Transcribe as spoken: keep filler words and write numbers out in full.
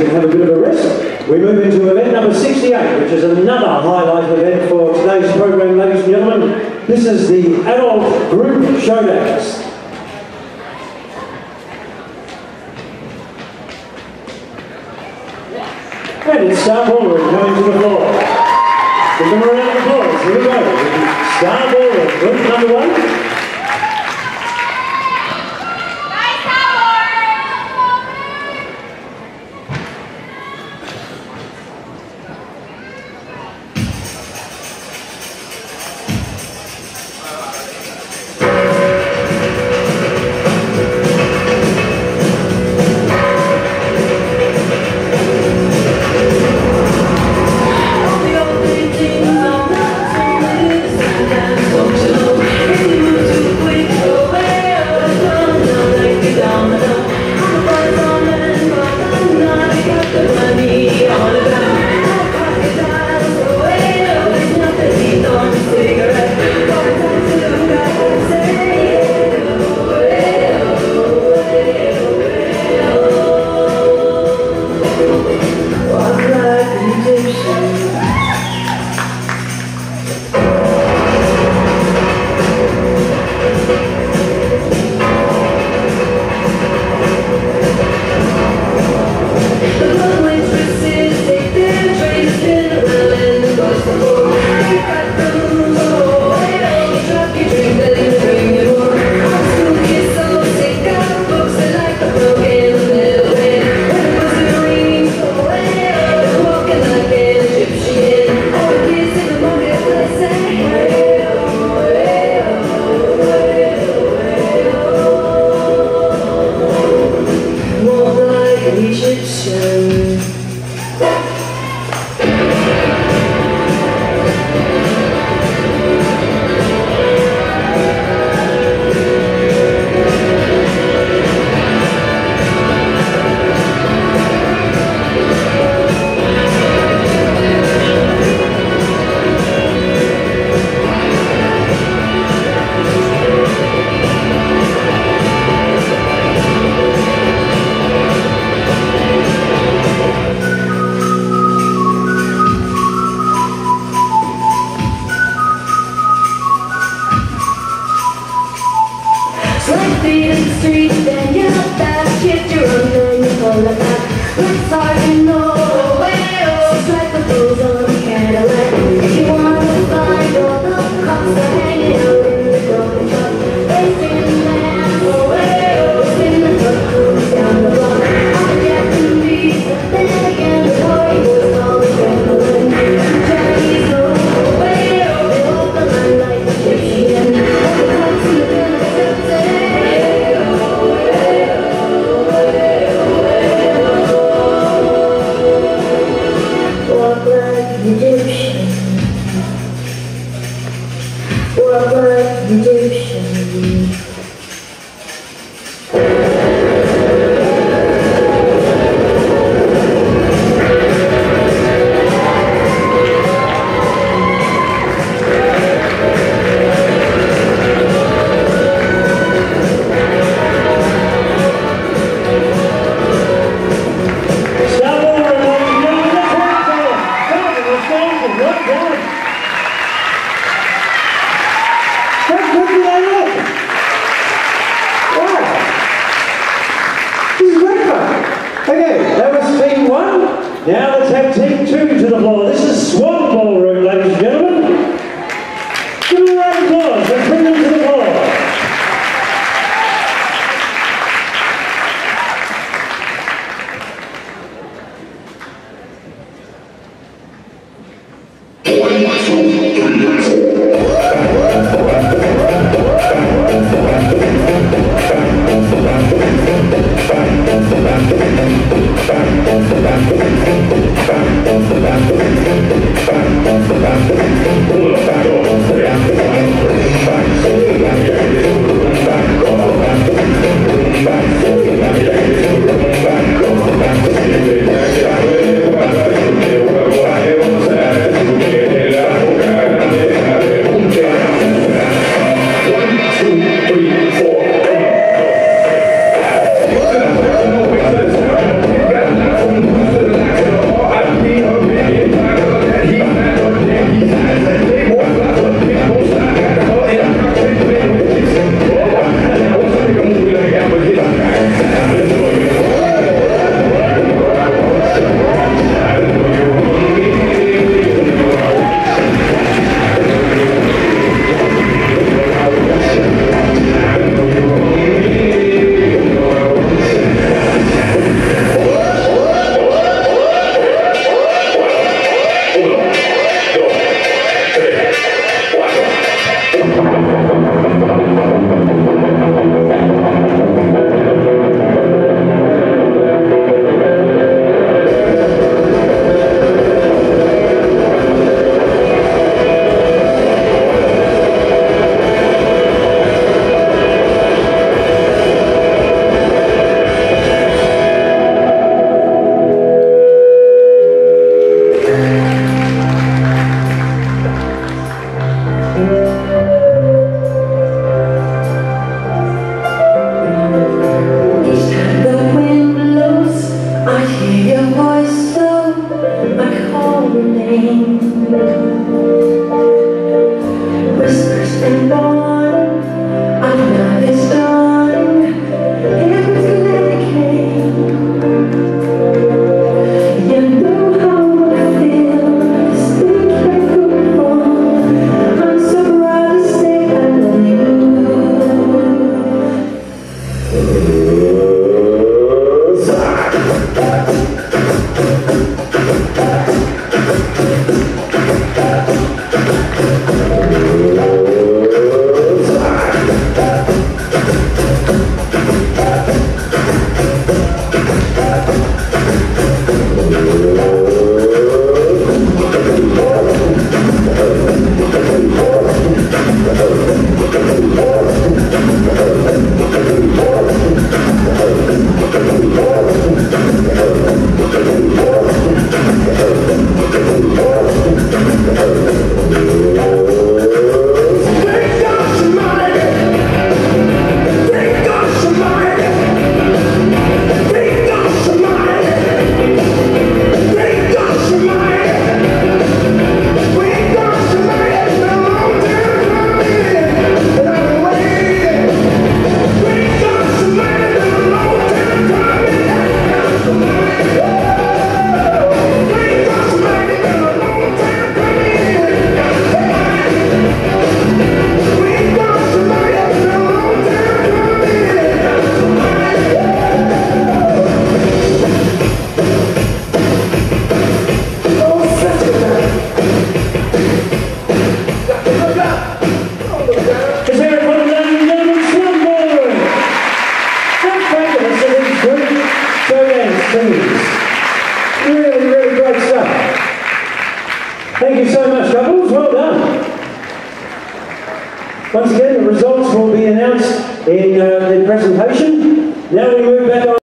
and have a bit of a rest, we move into event number sixty-eight, which is another highlight event for today's program, ladies and gentlemen. This is the adult group showdance. And it's Star Ballroom coming to the floor. Give them a round of applause. Here we go. Star Ballroom, group number one. rain. Whispers and dawn, our love is done. It was glad it came. You know how I feel, this thing can't go wrong. I'm so proud to say I love you. Showdance teams. Really, really great stuff. Thank you so much, couples. Well done. Once again, the results will be announced in uh, the presentation. Now we move back on.